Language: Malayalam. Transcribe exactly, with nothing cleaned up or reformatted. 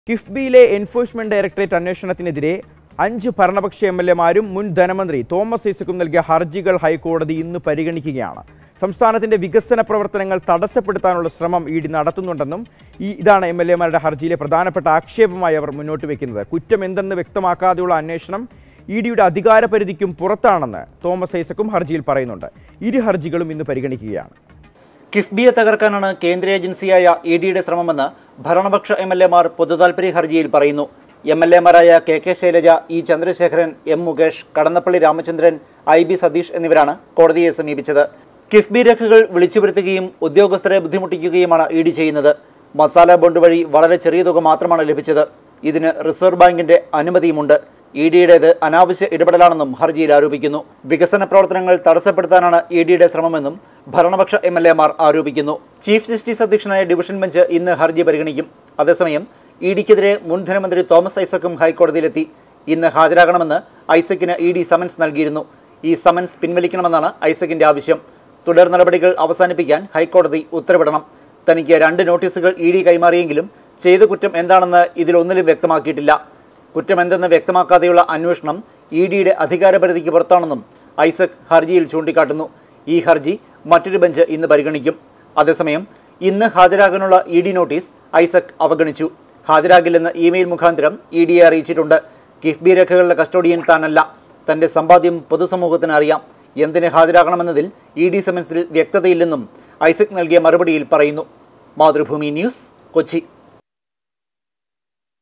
കിഫ്ബിയിലെ എൻഫോഴ്സ്മെന്റ് ഡയറക്ടറേറ്റ് അന്വേഷണത്തിനെതിരെ അഞ്ച് ഭരണപക്ഷ എം എൽ എമാരും മുൻ ധനമന്ത്രി തോമസ് ഐസക്കും നൽകിയ ഹർജികൾ ഹൈക്കോടതി ഇന്ന് പരിഗണിക്കുകയാണ്. സംസ്ഥാനത്തിന്റെ വികസന പ്രവർത്തനങ്ങൾ തടസ്സപ്പെടുത്താനുള്ള ശ്രമം ഇ ഡി നടത്തുന്നുണ്ടെന്നും ഈ ഇതാണ് എം എൽ എമാരുടെ ഹർജിയിലെ പ്രധാനപ്പെട്ട ആക്ഷേപമായി അവർ മുന്നോട്ട് വയ്ക്കുന്നത്. കുറ്റം എന്തെന്ന് വ്യക്തമാക്കാതെയുള്ള അന്വേഷണം ഇ ഡിയുടെ അധികാരപരിധിക്കും പുറത്താണെന്ന് തോമസ് ഐസക്കും ഹർജിയിൽ പറയുന്നുണ്ട്. ഇരു ഹർജികളും ഇന്ന് പരിഗണിക്കുകയാണ്. കിഫ്ബിയെ തകർക്കാനാണ് കേന്ദ്ര ഏജൻസിയായ ഇ ഡിയുടെ ശ്രമമെന്ന് ഭരണപക്ഷ എം എൽ എമാർ പൊതുതാൽപര്യ ഹർജിയിൽ പറയുന്നു. എം എൽ എമാരായ K K Shailaja, E Chandrasekharan, M Mukesh, Kadannappally Ramachandran, I B Satheesh എന്നിവരാണ് കോടതിയെ സമീപിച്ചത്. കിഫ്ബി രേഖകൾ വിളിച്ചുവരുത്തുകയും ഉദ്യോഗസ്ഥരെ ബുദ്ധിമുട്ടിക്കുകയുമാണ് ഇ ഡി ചെയ്യുന്നത്. മസാല ബോണ്ട് വഴി വളരെ ചെറിയ തുക മാത്രമാണ് ലഭിച്ചത്. ഇതിന് റിസർവ് ബാങ്കിന്റെ അനുമതിയുമുണ്ട്. ഇ ഡിയുടേത് അനാവശ്യ ഇടപെടലാണെന്നും ഹർജിയിൽ ആരോപിക്കുന്നു. വികസന പ്രവർത്തനങ്ങൾ തടസ്സപ്പെടുത്താനാണ് ഇ ഡിയുടെ ശ്രമമെന്നും ഭരണപക്ഷ എം എൽ എമാർ ആരോപിക്കുന്നു. ചീഫ് ജസ്റ്റിസ് അധ്യക്ഷനായ ഡിവിഷൻ ബെഞ്ച് ഇന്ന് ഹർജി പരിഗണിക്കും. അതേസമയം ഇ ഡിക്കെതിരെ മുൻ ധനമന്ത്രി തോമസ് ഐസക്കും ഹൈക്കോടതിയിലെത്തി. ഇന്ന് ഹാജരാകണമെന്ന് ഐസക്കിന് ഇ ഡി സമൻസ് നൽകിയിരുന്നു. ഈ സമൻസ് പിൻവലിക്കണമെന്നാണ് ഐസക്കിന്റെ ആവശ്യം. തുടർ നടപടികൾ അവസാനിപ്പിക്കാൻ ഹൈക്കോടതി ഉത്തരവിടണം. തനിക്ക് രണ്ട് നോട്ടീസുകൾ ഇ ഡി കൈമാറിയെങ്കിലും ചെയ്ത കുറ്റം എന്താണെന്ന് ഇതിലൊന്നിലും വ്യക്തമാക്കിയിട്ടില്ല. കുറ്റമെന്തെന്ന് വ്യക്തമാക്കാതെയുള്ള അന്വേഷണം ഇ ഡിയുടെ അധികാരപരിധിക്ക് പുറത്താണെന്നും ഐസക് ഹർജിയിൽ ചൂണ്ടിക്കാട്ടുന്നു. ഈ ഹർജി മറ്റൊരു ബെഞ്ച് ഇന്ന് പരിഗണിക്കും. അതേസമയം ഇന്ന് ഹാജരാകാനുള്ള ഇ ഡി നോട്ടീസ് ഐസക് അവഗണിച്ചു. ഹാജരാകില്ലെന്ന് ഇമെയിൽ മുഖാന്തരം ഇ ഡിയെ അറിയിച്ചിട്ടുണ്ട്. കിഫ്ബി രേഖകളുടെ കസ്റ്റോഡിയൻ താനല്ല. തന്റെ സമ്പാദ്യം പൊതുസമൂഹത്തിന് അറിയാം. എന്തിന് ഹാജരാകണമെന്നതിൽ ഇ ഡി സമൻസിൽ വ്യക്തതയില്ലെന്നും ഐസക് നൽകിയ മറുപടിയിൽ പറയുന്നു. മാതൃഭൂമി ന്യൂസ്, കൊച്ചി.